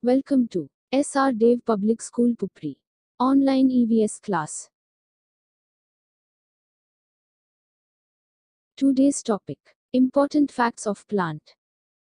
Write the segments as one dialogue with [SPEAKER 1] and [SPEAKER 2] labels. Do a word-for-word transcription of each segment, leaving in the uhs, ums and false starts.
[SPEAKER 1] Welcome to S R Dev Public School Pupri online E V S class. Today's topic: important facts of plant.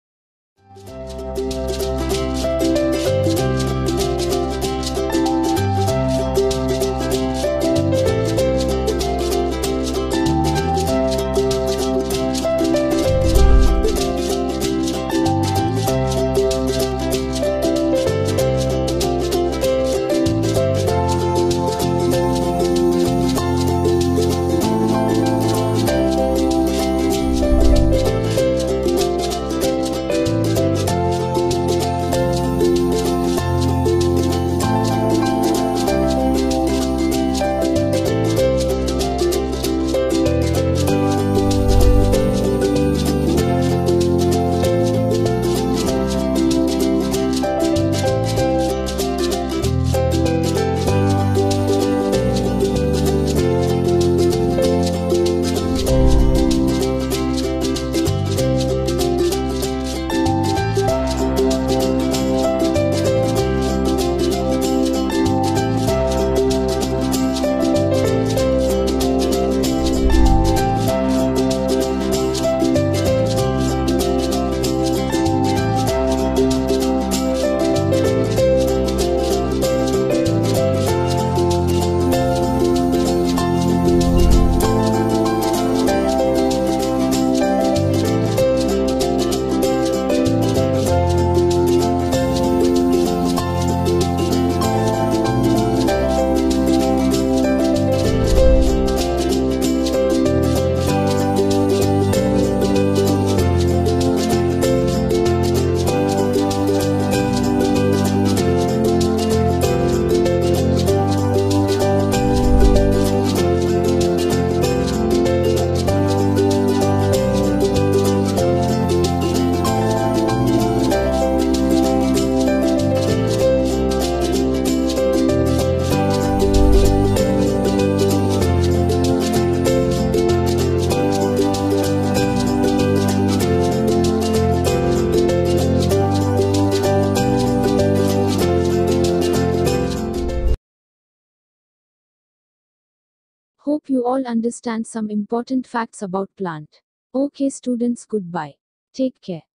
[SPEAKER 1] Hope you all understand some important facts about plant. Okay students, goodbye. Take care.